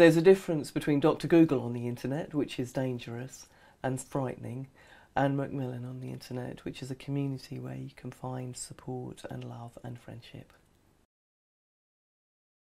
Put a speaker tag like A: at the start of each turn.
A: There's a difference between Dr. Google on the internet, which is dangerous and frightening, and Macmillan on the internet, which is a community where you can find support and love and friendship.